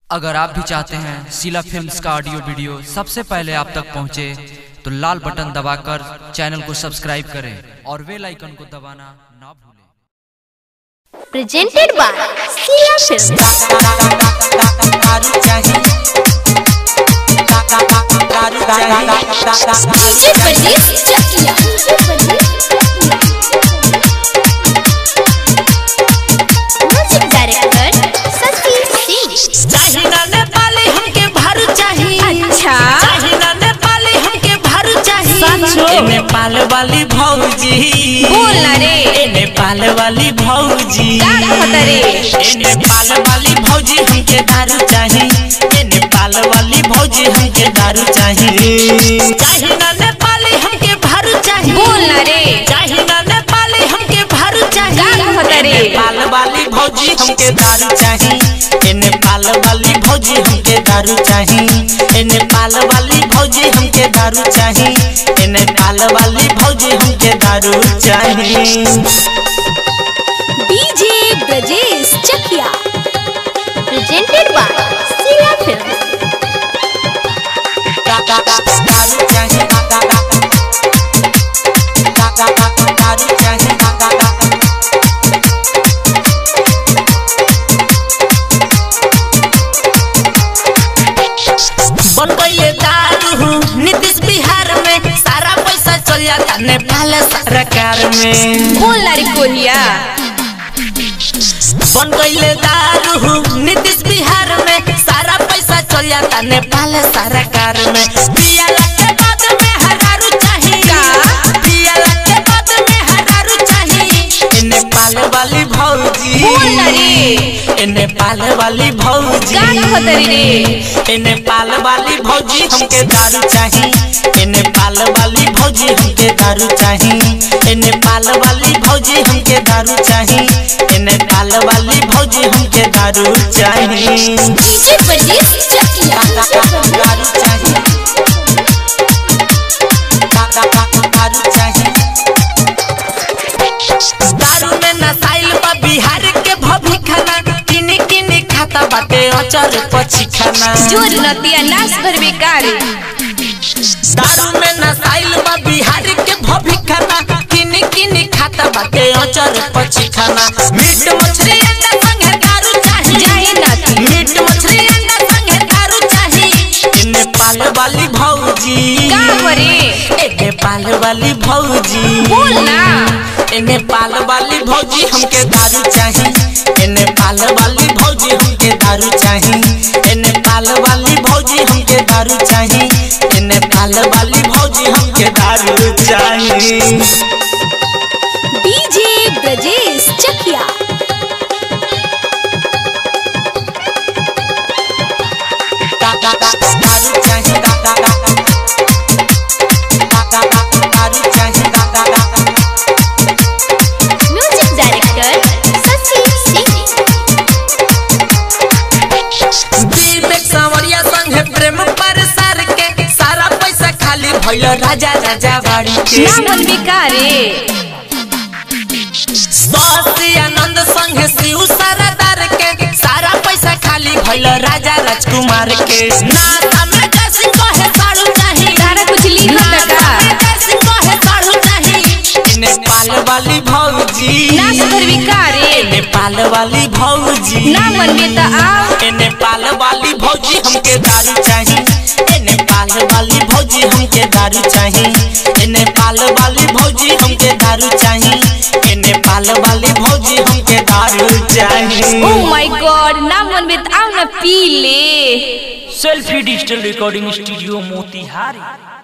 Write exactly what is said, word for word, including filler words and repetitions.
अगर आप भी चाहते हैं शीला फिल्म्स का ऑडियो वीडियो सबसे पहले आप तक पहुंचे तो लाल बटन दबाकर चैनल को सब्सक्राइब करें और बेल आइकन को दबाना ना भूलें। Presented by Sheela films. DJ Pradeep Chakiya, music director Shashi Singh. चाहिना नेपाली हमके भारू चाहिए। अच्छा चाहिना नेपाली हमके भारू चाहिए। ए नेपाल वाली भौजी बोल ना रे। ए नेपाल वाली भौजी का कहत रे? ए नेपाल वाली भौजी हमके दारू चाहिए। ए नेपाल वाली भौजी हमके दारू चाहिए। चाहिना नेपाली हमके भारू चाहिए। बोल ना रे। चाहिना नेपाली हमके भारू चाहिए। का कहत रे? नेपाल वाली भौजी हमके दारू चाहिए। ए नेपाल वाली भौजी हमके दारू चाहिए। ए नेपाल वाली भौजी हमके दारू चाहिए। ए नेपाल वाली भौजी हमके दारू चाहिए। DJ Brajesh Chakiya, presented by Sheela films. दारू चाहिए। दारू चाहिए। बन गए दारू नीतीश बिहार में, सारा पैसा चल जाता नेपाल सरकार में। बोल ना रे कोरिया। बन गए दारू नीतीश बिहार में, सारा पैसा चल जाता नेपाल सरकार में। पियाला के बाद में हजारू चाहिए। पियाला के बाद में हजारू चाहिए। ए नेपाल वाली भौजी बोल ना रे। ए नेपाल वाली भौजी का कहत रे? ए नेपाल वाली भौजी हमके दारू चाहिए। ए नेपाल वाली भौजी हमके दारू चाहिए। ए नेपाल वाली भौजी हमके दारू चाहिए। ए नेपाल वाली भौजी हमके दारू चाहिए। डीजे प्रदीप चकिया, दारू चाहिए। दारू चाहिए। दारू में नसाइल बा बिहार के भभी खाना, किनी किनी खाता बाटे अचार पछी खाना। जोर नतिया नाश भर बेकार। दारू में नसाइल बा बिहार के भभी खाना, किनी किनी खाता बाटे अचार पछी खाना। मीट मछली अंडा संगे दारू चाहिए। जाए नाती। मीट मछली अंडा संगे दारू चाहिए। ए नेपाल वाली भौजी का करे? ए नेपाल वाली भौजी बोल ना। ए नेपाल वाली भौजी हमके दारू चाहिए। ए नेपाल वाली भौजी हमके दारू चाहिए। ए नेपाल वाली भौजी हमके दारू चाहिए। ए नेपाल वाली भौजी हमके दारू चाहिए। डीजे ब्रजेश चकिया, दारू चाहिए। दारू चाहिए। Music director Shashi Singh. विवेक सांवरिया संगे प्रेम परसार के, सारा पैसा खाली भइल राजा राजा बाड़ी के। नामन बेकारे। शशि आनंद संगे शिव सरदार के, सारा पैसा खाली भइल राजा राजकुमार के। नाता में जैसी कहे साड़ू चाहिए। सारा कुछ लिखत नाता का। में जैसी कहे साड़ू चाहिए। ए नेपाल वाली भौजी नाश भर बेकारे। ए नेपाल वाली भौजी नामन में त आओ। ए नेपाल वाली भौजी हमके दारू चाहिए। ए नेपाल वाली भौजी हमके दारू चाहिए। ए नेपाल वाली भौजी हमके दारू चाहिए। ए नेपाल वाली भौजी हमके दारू चाहिए। ओह माय गॉड, नामन में त आओ ना पी ले। Selfie digital recording studio Motihari.